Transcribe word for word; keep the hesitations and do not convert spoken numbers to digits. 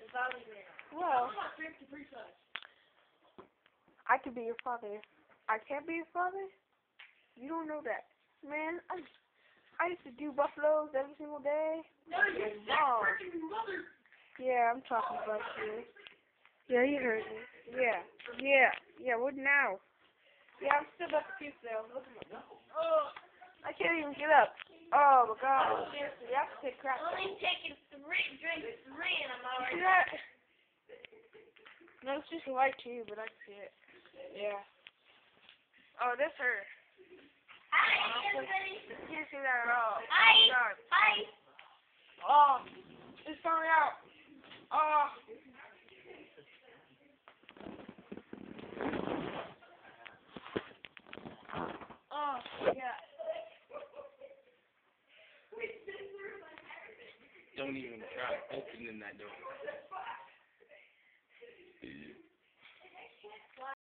Well, I could be your father. I can't be your father? You don't know that. Man, I, I used to do buffaloes every single day. Mom. Yeah, I'm talking about you. Yeah, you heard me. Yeah, yeah, yeah, what now? Yeah, I'm still about to puke though. Look at me. Oh, I can't even get up. Oh my god. Seriously, I have to take crap. Only taking three drinks, three, and I'm already. See that? No, it's just light to you, but I can see it. Yeah. Oh, this hurt. Hi, everybody. You can't see that at all. Hi. Oh god. Hi. Oh, it's coming out. Oh. Oh, yeah. Don't even try opening that door.